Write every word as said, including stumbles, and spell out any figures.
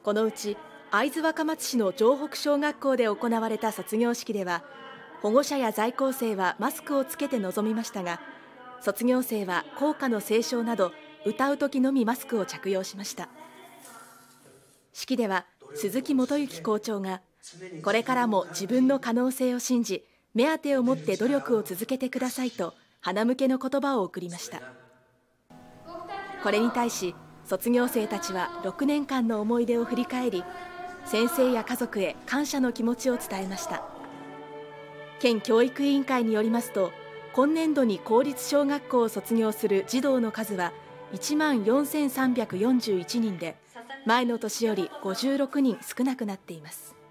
このうち会津若松市の城北小学校で行われた卒業式では、保護者や在校生はマスクをつけて臨みましたが、卒業生は校歌の斉唱など歌う時のみマスクを着用しました。式では鈴木元幸校長が、これからも自分の可能性を信じ、目当てを持って努力を続けてくださいと鼻向けの言葉を送りました。これに対し卒業生たちはろくねんかんの思い出を振り返り、先生や家族へ感謝の気持ちを伝えました。県教育委員会によりますと、今年度に公立小学校を卒業する児童の数はいちまんよんせんさんびゃくよんじゅういちにんで、前の年よりごじゅうろくにん少なくなっています。